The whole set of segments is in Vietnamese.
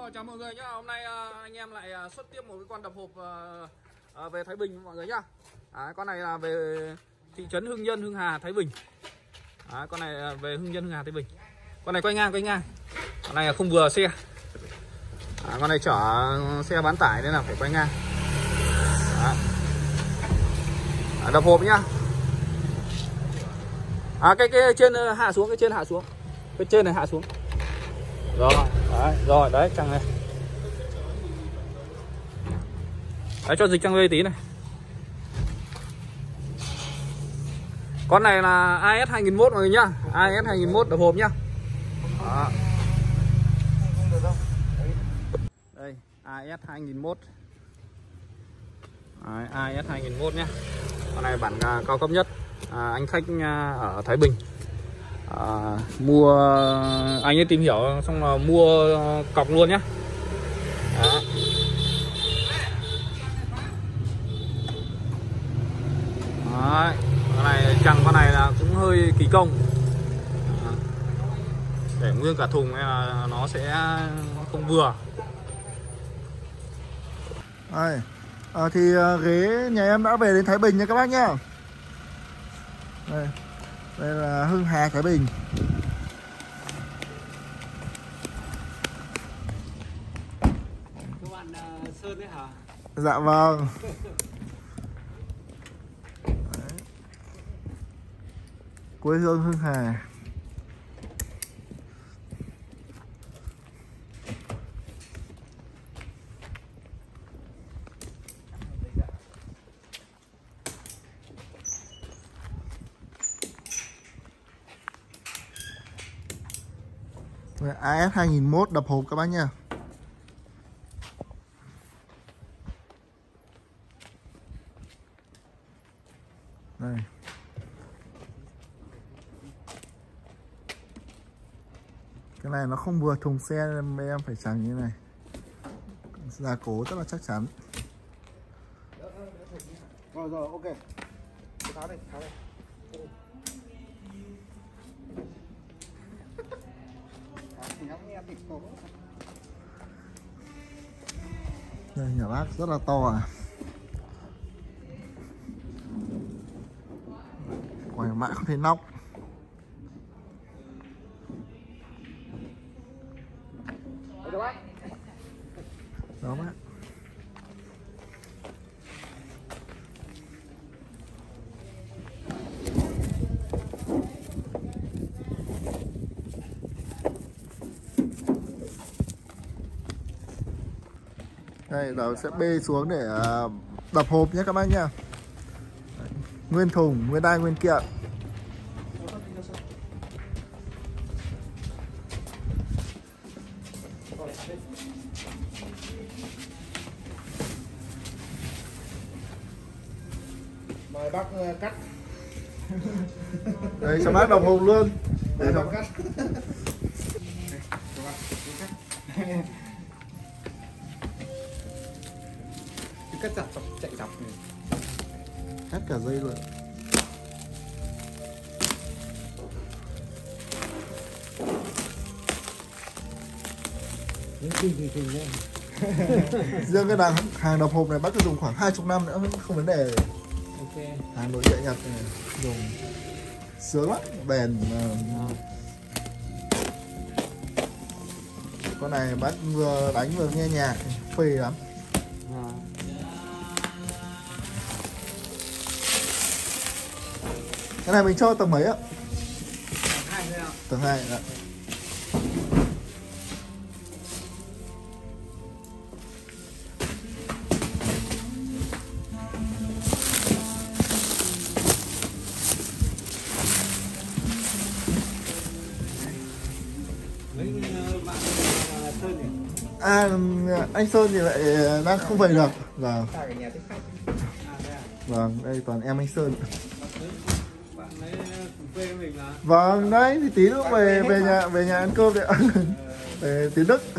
Chào mọi người nhá. Hôm nay anh em lại xuất tiếp một cái con đập hộp về Thái Bình mọi người nhá. Con này là về thị trấn Hưng Nhân, Hưng Hà, Thái Bình. Con này về Hưng Nhân, Hưng Hà, Thái Bình. Con này quay ngang. Con này không vừa xe. Con này chở xe bán tải nên là phải quay ngang. Đập hộp nhá. Cái trên hạ xuống, cái trên hạ xuống. Cái trên này hạ xuống. Rồi, đấy chằng này. Đấy, cho dịch chăng dây tí này. Con này là AS 2001 mọi người nhá. AS 2001 đập hộp nhá. Đây, AS 2001. Đấy, AS 2001 nhá. Con này bản cao cấp nhất. Anh khách ở Thái Bình mua, anh ấy tìm hiểu xong là mua cọc luôn nhá. Đó. Đấy, con này là cũng hơi kỳ công. Để nguyên cả thùng nên là nó sẽ không vừa. Đây, thì ghế nhà em đã về đến Thái Bình nha các bác nhá. Đây là Hưng Hà, Thái Bình. Các bạn Sơn đấy hả? Dạ vâng. Quê hương Hưng Hà. AS 2001 đập hộp các bác nha. Đây. Cái này nó không vừa thùng xe nên em phải chẳng như thế này. Gia cố rất là chắc chắn. Rồi, ok. Tháo đây. Đây, nhà bác rất là to Quay mãi không thấy nóc. Đó bác. Đây, nó sẽ bê xuống để đập hộp nhé các bác nhá. Nguyên thùng, nguyên đai, nguyên kiện. Mời bác cắt. Đây, cho bác đập hộp luôn. Để bác cắt. Cắt chặt chạy dọc này. Cắt cả dây luôn. Riêng cái hàng đập hộp này bác cứ dùng khoảng 20 năm nữa không vấn đề. Ok. Hàng nội địa Nhật này dùng sướng lắm, bền. Con này bác vừa đánh vừa nghe nhạc, phê lắm. Cái này mình cho tầng mấy ạ? Tầng 2 ạ. Anh Sơn thì lại đang không về được. Vâng, đây toàn em anh Sơn. Vâng, đấy thì tí nữa về nhà ăn cơm đấy ạ. Về Tiến Đức.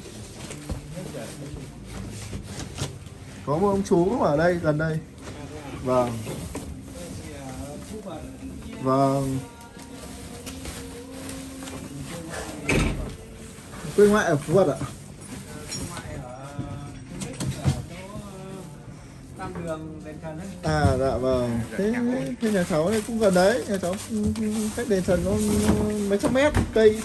Có một ông chú ở đây gần đây. Vâng. Quê ngoại ở Phú Vật ạ. Tam Đường Đền Trần ấy. À dạ vâng. Thế nhà cháu này cũng gần đấy, nhà cháu cách đền Trần có mấy trăm mét cây.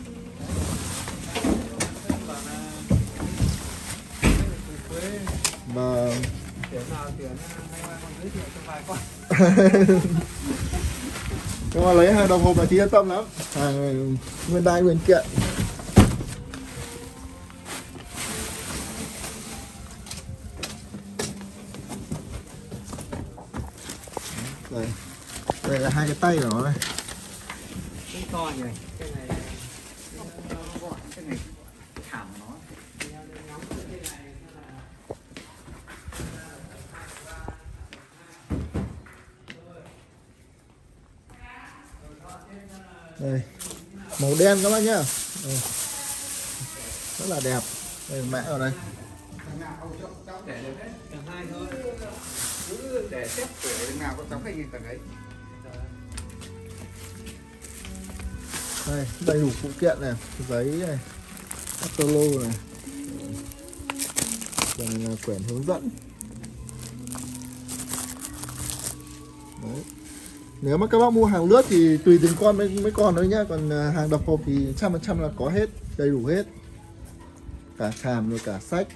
Vâng. Tuyển nào tuyển hay là còn giới thiệu cho vài con. Nhưng mà lấy hàng đồng hộp là chị yên tâm lắm. Hàng nguyên đai nguyên kiện. Đây. Đây là hai cái tay của nó này. Cái to nhỉ. Cái này gọn, cái này thảm nó. Đây. Màu đen các bác nhá. Đây. Rất là đẹp. Đây mã ở đây. Để được hết. Tầng 2 thôi. Cứ để xếp tuổi đằng nào có cháu cái gì tầng ấy. Đây, đầy đủ phụ kiện này, giấy này, catalog này. Đây là quyển hướng dẫn. Đấy. Nếu mà các bác mua hàng lướt thì tùy từng con mới còn thôi nhá, còn hàng đập hộp thì 100% là có hết, đầy đủ hết. Cả hàm rồi cả sách.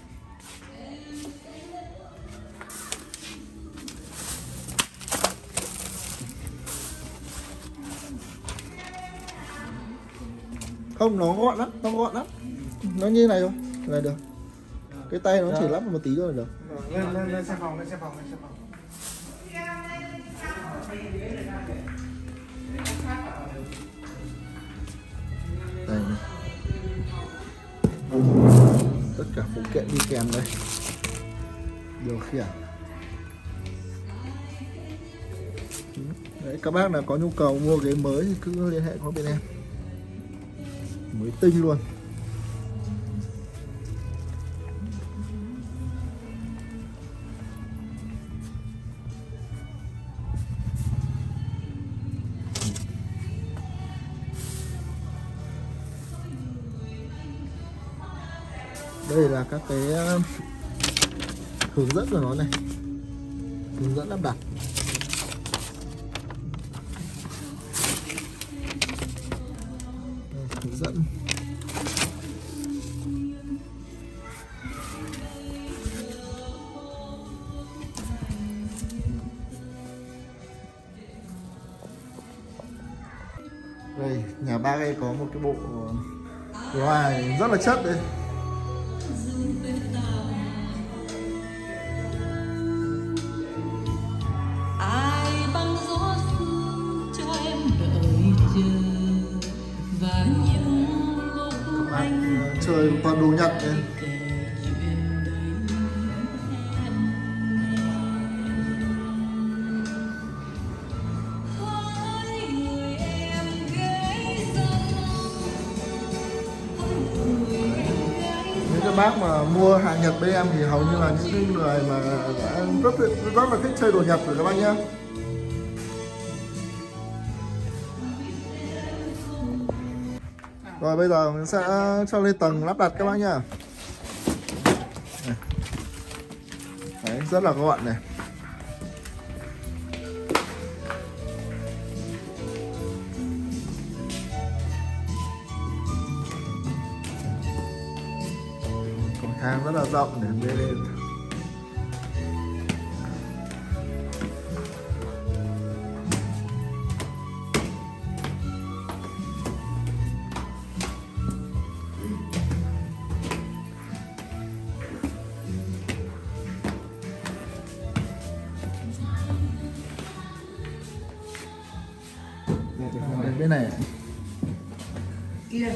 Không, nó gọn lắm, nó gọn lắm. Nó như này thôi, là được. Cái tay nó chỉ lắp một tí thôi là được. Lên xem phòng, lên xem phòng, lên xem phòng. Đây này. Tất cả phụ kiện đi kèm đây. Điều khiển. Đấy, các bác nào có nhu cầu mua ghế mới thì cứ liên hệ qua bên em. Mới tinh luôn. Đây là các cái hướng dẫn của nó này, hướng dẫn lắp đặt. Đây, hướng dẫn. Đây, nhà bác ấy có một cái bộ loa rất là chất đây. Chơi toàn đồ Nhật này. Những các bác mà mua hàng Nhật bên em thì hầu như là những người mà đã rất là thích chơi đồ Nhật rồi các bác nhé. Rồi bây giờ mình sẽ cho lên tầng lắp đặt các bác nhá. Đấy, rất là gọn này. Còn hàng rất là rộng để bê lên. Bên này Kia.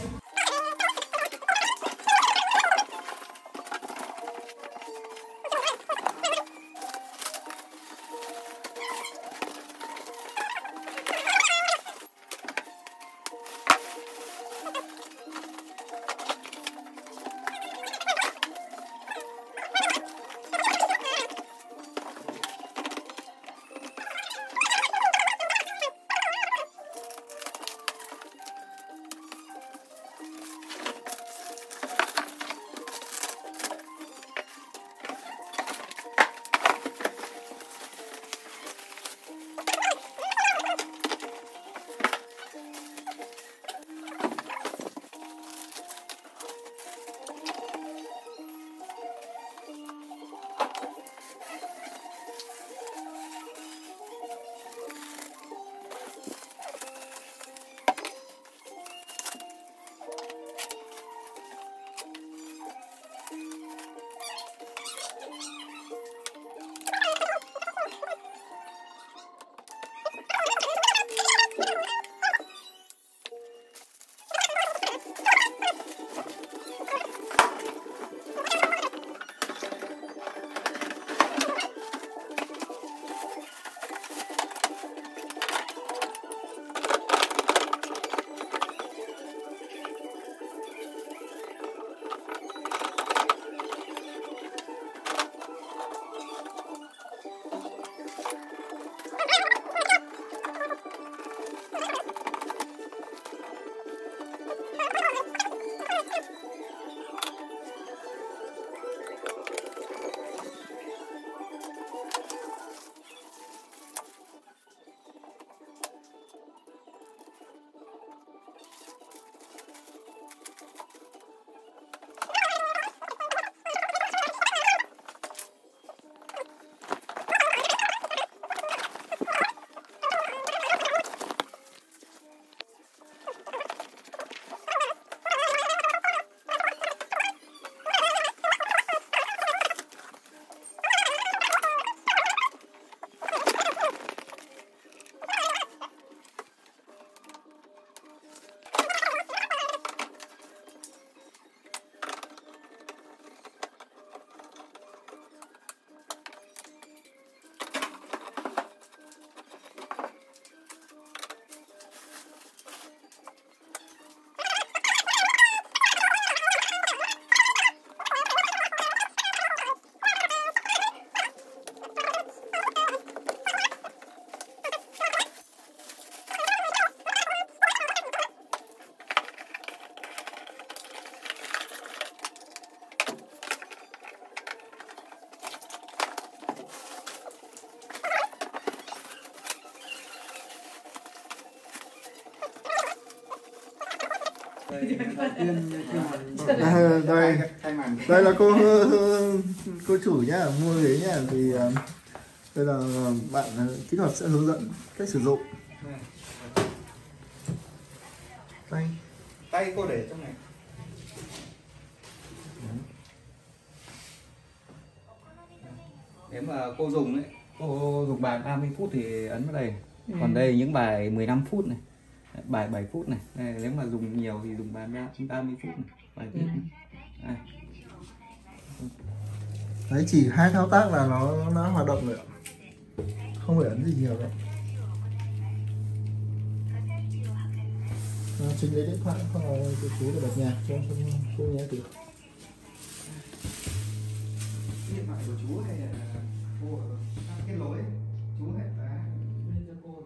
đây đây là cô chủ nhá, mua ghế nhá, thì đây là bạn kỹ thuật sẽ hướng dẫn cách sử dụng. Tay cô để trong này. Nếu mà cô dùng ấy, cô dùng bài 30 phút thì ấn vào đây. Còn đây những bài 15 phút này, bài 7 phút này. Đây, nếu mà dùng nhiều thì dùng bài 30 phút này, bài ít này. Đây. Đấy, chỉ 2 thao tác là nó hoạt động rồi, không phải ấn gì nhiều đâu. Trình lấy điện thoại không là chú để bật nhạc cho cô nghe được. Điện thoại của chú hay là cô kết nối chú hết lên cho cô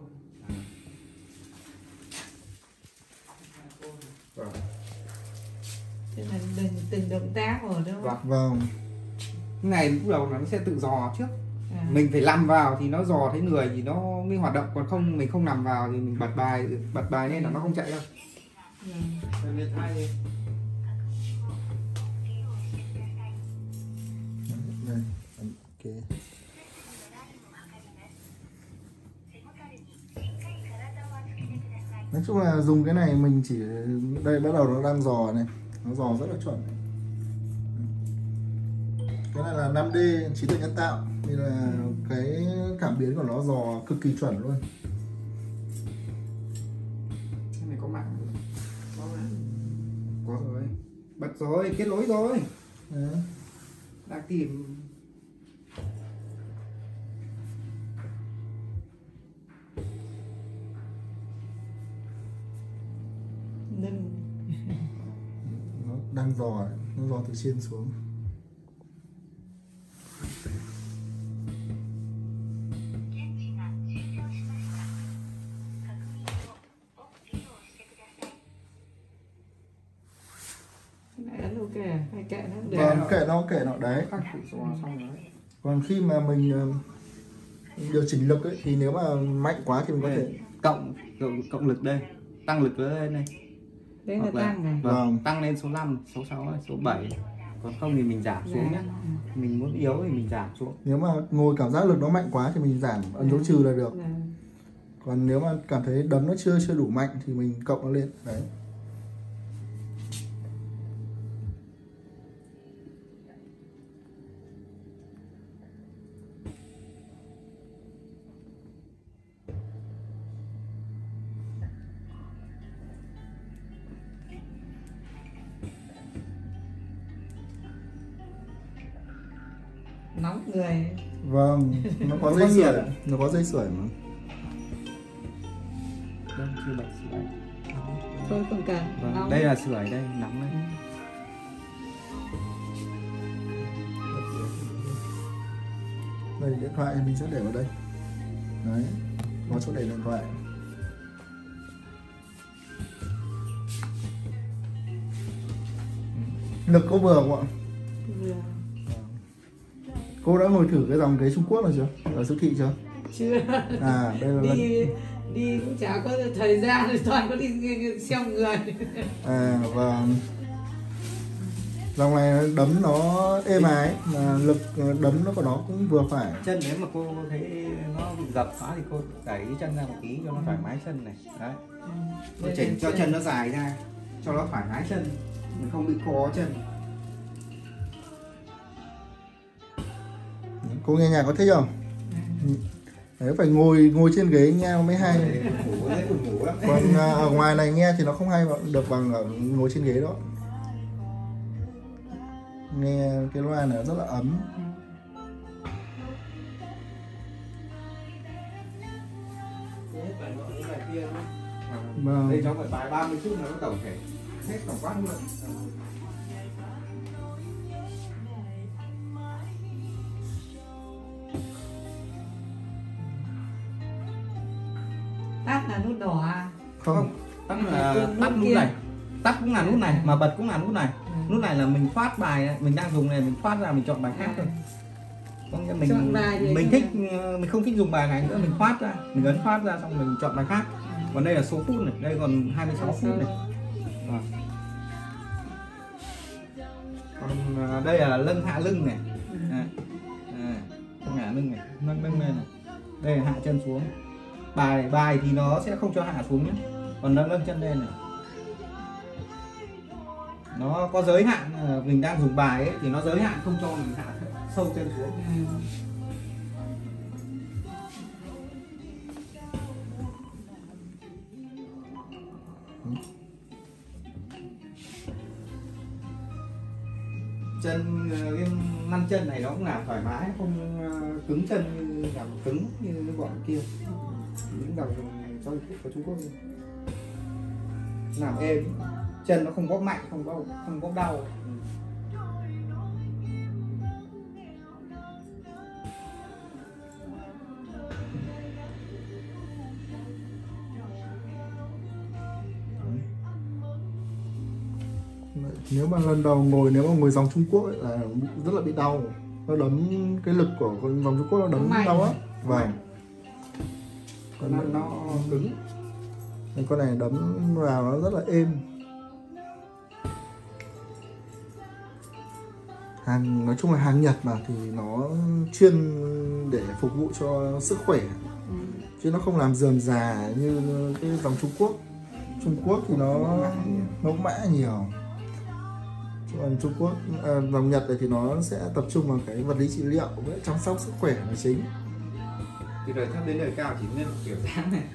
rồi. Thế là từng động tác rồi đúng không? Vâng. Cái này lúc đầu nó sẽ tự dò trước. Mình phải nằm vào thì nó dò thấy người thì nó mới hoạt động, còn không mình không nằm vào thì mình bật bài nên là nó không chạy đâu. Đây. Ok. Nói chung là dùng cái này mình chỉ đây bắt đầu nó đang dò này, nó dò rất là chuẩn. Cái này là 5D trí tuệ nhân tạo thì là cái cảm biến của nó dò cực kỳ chuẩn luôn. Cái này có mạng rồi. Có rồi, bật rồi, kết nối rồi. Đấy. Đang tìm. Nó đang dò, nó dò từ trên xuống. ok, hay kệ nó để. Vâng, kệ nó đấy. Khắc phục xong rồi. Còn khi mà mình điều chỉnh lực ấy, thì nếu mà mạnh quá thì mình có thể cộng lực đây, tăng lực lên đây. Đấy là tăng này. Vâng. Tăng lên số 5, số 6, số 7. Còn không thì mình giảm xuống nhé. Mình muốn yếu thì mình giảm xuống. Nếu mà ngồi cảm giác lực nó mạnh quá thì mình giảm ấn dấu trừ là được. Còn nếu mà cảm thấy đấm nó chưa đủ mạnh thì mình cộng nó lên. Đấy. Nóng người. Vâng, nó có dây sưởi, nó có dây sưởi mà. Đâu chưa bật sưởi. Thôi không cần. Vâng, đây là sưởi đây, nóng đây. Đây điện thoại thì mình sẽ để vào đây. Đấy, có chỗ để điện thoại. Lực có vừa không ạ? Vừa. Cô đã ngồi thử cái dòng ghế Trung Quốc này chưa? Ở siêu thị chưa? Chưa. À, đây là đi cũng chả có thời gian rồi, toàn có đi xem người. À, vâng. Dòng này đấm nó êm ái, mà lực đấm nó của nó cũng vừa phải. Chân nếu mà cô thấy nó bị gập quá thì cô đẩy cái chân ra một tí cho nó thoải mái chân này. Đấy. Cô chỉnh cho chân nó dài ra, cho nó thoải mái chân, mình không bị khó chân. Cô nghe nhạc có thích không? Đấy, phải ngồi trên ghế nghe mới hay. Ngủ lắm. Còn ở ngoài này nghe thì nó không hay được bằng ở ngồi trên ghế đó. Nghe cái loa này rất là ấm. Vâng. Đây cháu phải bài 30 phút nó tổng thể hết tổng quát luôn. Tắt là nút đỏ à? Không. Tắt là tắt nút này. Tắt cũng là nút này, mà bật cũng là nút này. Nút này là mình thoát bài này, mình đang dùng này mình thoát ra mình chọn bài khác thôi. Có nghĩa mình thích, mình không thích dùng bài này nữa, mình thoát ra, mình ấn thoát ra xong mình chọn bài khác. Còn đây là số phút này, đây còn 26 phút này. đây là lưng hạ lưng này. Lưng hạ lưng này, nâng lên này. Đây là hạ chân xuống. Bài thì nó sẽ không cho hạ xuống nhé. Còn nâng chân lên này. Nó có giới hạn, mình đang dùng bài ấy thì nó giới hạn không cho mình hạ sâu chân xuống. Chân cái năn chân này nó cũng làm thoải mái, không cứng chân như làm cứng như bọn kia, những dòng cho Trung Quốc làm êm, chân nó không bóp mạnh, không bóp đau. Nếu mà lần đầu ngồi, nếu mà ngồi dòng Trung Quốc ấy, là rất là bị đau. Nó đấm, cái lực của con dòng Trung Quốc nó đấm đau á. Vâng. Còn nó cứng. Con này đấm vào nó rất là êm. Nói chung là hàng Nhật mà thì nó chuyên để phục vụ cho sức khỏe, chứ nó không làm rườm rà như cái dòng Trung Quốc. Trung Quốc thì nó mã nhiều. Còn Trung Quốc, dòng Nhật này thì nó sẽ tập trung vào cái vật lý trị liệu với chăm sóc sức khỏe là chính. Từ đời thấp đến đời cao chỉ nên kiểu dáng này.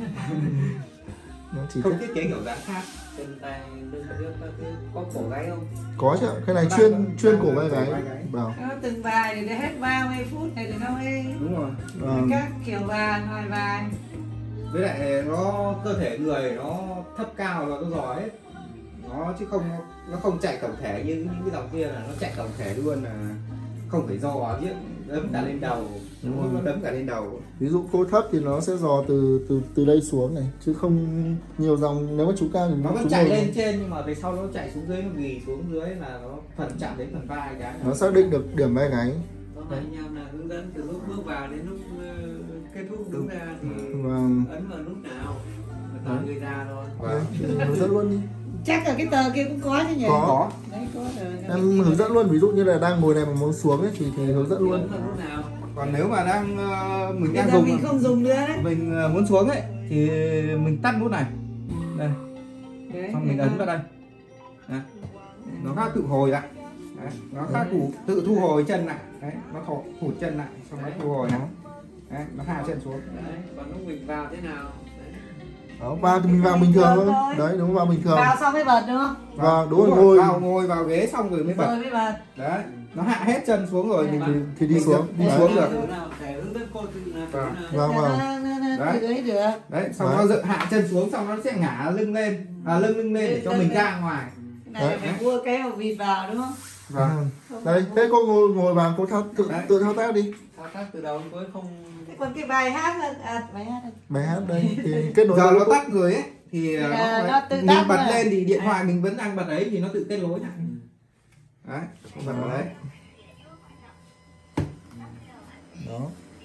Nó chỉ không thiết kế kiểu dáng khác. Chân tay có cổ gáy không? Có chứ, cái này chuyên cổ vai gáy. Vào. Nó từng bài để hết 30 phút này thì nó mới đúng rồi. các kiểu bài ngoài bài. Với lại nó cơ thể người nó thấp cao là nó giỏi hết. Nó chứ nó không chạy tổng thể như những cái dòng kia là nó chạy tổng thể luôn, là không phải dò chứ đấm cả lên đầu. Nó đấm cả lên đầu. Ví dụ cô thấp thì nó sẽ dò từ đây xuống này, chứ không nhiều dòng. Nếu mà chú cao thì nó vẫn chạy lên trên, nhưng mà về sau nó chạy xuống dưới, nó ghì xuống dưới là nó phần chạm đến phần vai cái. Nó xác định được điểm vai gáy. Có anh em là hướng dẫn từ lúc bước vào đến lúc kết thúc đứng ra thì ấn vào lúc nào, toàn người già thôi. Hướng dẫn luôn đi. Chắc là cái tờ kia cũng có chứ nhỉ? Có. Đấy, có em hướng dẫn luôn, ví dụ như là đang ngồi này mà muốn xuống ấy thì hướng dẫn luôn. Còn nếu mà đang mình đang dùng, mình không dùng nữa đấy, mình muốn xuống ấy thì mình tắt nút này đây, xong mình ấn vào đây. Đấy. Nó khác tự hồi lại. Đấy. Nó khác tự thu hồi chân lại. Đấy. Nó thụt chân lại xong nó thu hồi này. Đấy. Nó hạ chân xuống. Đấy. Còn lúc mình vào thế nào? Đó, vào thì mình vào bình thường thôi. Đấy, đúng, vào bình thường. Vào xong mới bật đúng không? Vào, đúng rồi, ngồi vào ghế xong rồi mới bật. Rồi mới bật. Đấy, nó hạ hết chân xuống rồi thì đi xuống. Đi xuống được. Để hướng dẫn cô tự Vâng. Đấy. Đấy, xong nó dựng hạ chân xuống, xong nó sẽ ngả lưng lên, lưng lên để cho mình ra ngoài. Này phải mua cái hộp vịt vào đúng không? Vâng. Đây, thế cô ngồi vào, cô tự thao tác đi. Thao tác từ đầu đến cuối không. Còn cái bài hát Bài hát đây thì kết nối. Giờ nó tắt rồi ấy thì nó tự mình bật rồi. Lên thì điện thoại mình vẫn đang bật ấy thì nó tự kết nối lại. Đấy, bật vào đấy. Đó.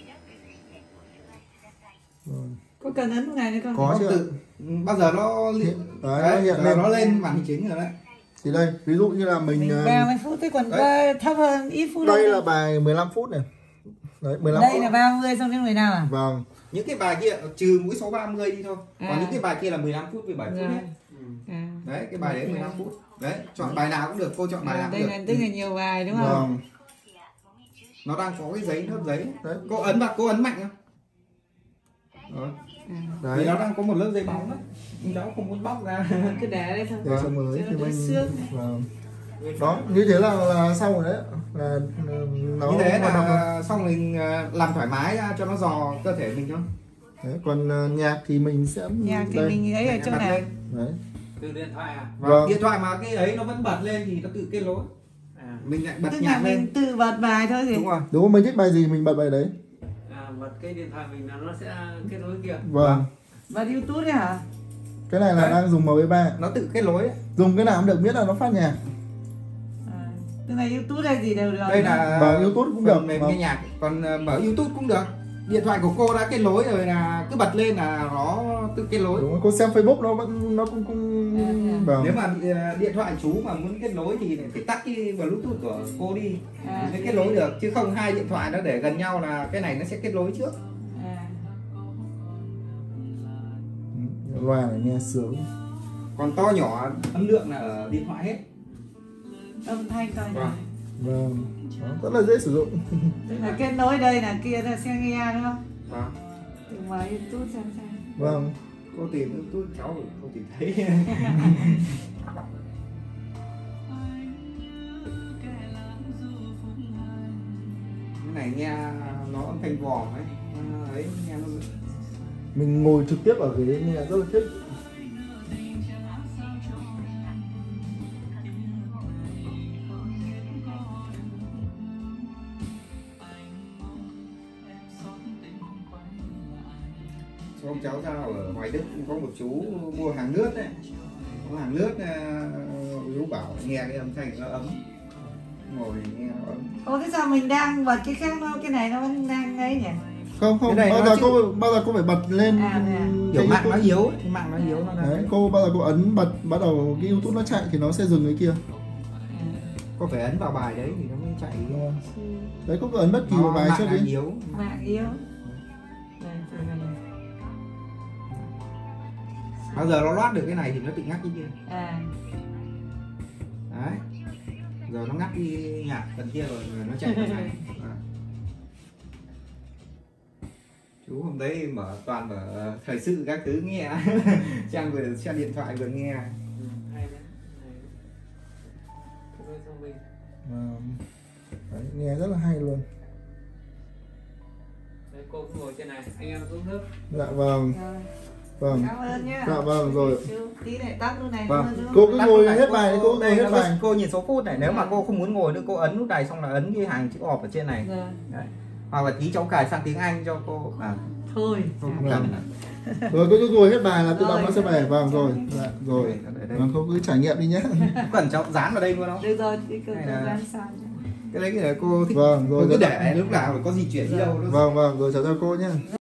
Rồi. Có cần ấn này nữa không? Có chứ. Bao giờ nó nó lên màn hình chính rồi đấy. Thì đây, ví dụ như là mình 30 phút thế còn thấp hơn ít phút. Đây là bài 15 phút này. Đấy, 15 đây phút. là 30 xong đến 10 nào à? Vâng. Những cái bài kia trừ mũi số 30 đi thôi. Còn những cái bài kia là 15 phút với 7 phút hết. Đấy, cái bài đấy 15 phút. Đấy, chọn bài nào cũng được, cô chọn bài nào cũng được. Tức là nhiều bài đúng không? Vâng. Nó đang có cái giấy, lớp giấy. Đấy, cô ấn mạnh không? Đó. Đấy. Vì nó đang có một lớp giấy bóng đấy. Nhưng đó không muốn bóc ra. Cứ để đây thôi. Để xong mới thì mình vâng. Đó, như thế là xong rồi đấy. Là nó như thế là xong mình làm thoải mái ra cho nó dò cơ thể mình thôi. Đấy, còn nhạc thì mình sẽ mình ấy ở chỗ này. Đấy. Từ điện thoại à? Vâng. Điện thoại mà cái ấy nó vẫn bật lên thì nó tự kết nối. Mình lại bật nhạc lên. Mình tự bật bài thôi gì? Đúng rồi. Đúng không? Mình thích bài gì mình bật bài đấy. Bật cái điện thoại mình là nó sẽ kết nối kìa. Vâng. Bật YouTube đấy hả? Cái này là đấy. Đang dùng MB3. Nó tự kết nối ấy. Dùng cái nào cũng được, biết là nó phát nhạc. Tức là YouTube hay gì đều được. Đây là YouTube cũng được. Mềm nghe nhạc, còn mở YouTube cũng được. Điện thoại của cô đã kết nối rồi là cứ bật lên là nó tự kết nối. Đúng rồi, cô xem Facebook nó cũng vâng. Nếu mà điện thoại chú mà muốn kết nối thì phải tắt cái Bluetooth của cô đi mới kết nối được, chứ không hai điện thoại nó để gần nhau là cái này nó sẽ kết nối trước. Loa này nghe sướng. Còn to nhỏ âm lượng là ở điện thoại hết. Âm thanh to nhỏ. Vâng, đó, rất là dễ sử dụng. Tức là kết nối đây là kia là xe nghe đúng không? Vâng. Từ ngoài YouTube xem. Vâng. Cô tìm YouTube cháu không tìm thấy. Cái này nghe nó âm thanh vòm ấy, ấy nghe nó... Mình ngồi trực tiếp ở ghế nghe rất là thích. Ông cháu ra ở Hoài Đức có một chú mua hàng nước đấy, có hàng nước, chú bảo nghe cái âm thanh nó ấm, ngồi nghe nó ấm. Ồ thế sao mình đang bật cái khác nó, cái này nó vẫn đang ấy nhỉ? Không, bao giờ cô phải bật lên Kiểu mạng nó yếu, thì mạng nó yếu nó đấy, cô bao giờ cô ấn bật bắt đầu cái YouTube nó chạy thì nó sẽ dừng cái kia. Có phải ấn vào bài đấy thì nó mới chạy. Đấy, cô cứ ấn bất kỳ một bài trước đi. Mạng yếu. Bao giờ nó loát được cái này thì nó tự ngắt cái kia. Đấy. Giờ nó ngắt đi nhạc phần kia rồi nó chạy cái này. Chú hôm đấy mở toàn mở thời sự các thứ nghe. Trang vừa xem điện thoại vừa nghe. Hay đấy. Thông minh. Đấy, nghe rất là hay luôn. Đấy, cô cứ ngồi trên này, anh em uống nước. Dạ vâng. Vâng. Cảm ơn nhá. Dạ vâng rồi. Tí này tắt lúc này. Vâng. Cô cứ ngồi hết bài, cô ngồi hết bài. Cô nhìn số phút này, nếu mà cô không muốn ngồi nữa cô ấn nút này xong là ấn cái hàng chữ off ở trên này. Đấy. Hoặc là tí cháu cài sang tiếng Anh cho cô. Thôi. Không cần. Rồi cô cứ ngồi hết bài là tự động nó sẽ về. Vâng rồi. Dạ rồi. Vâng, cô cứ trải nghiệm đi nhé. Cần cháu dán vào đây luôn không? Được rồi, cái cơ dán sao. Cái đấy là cô thích. Vâng rồi. Cô cứ để lúc nào có di chuyển đi đâu. Vâng rồi chào cô nhé.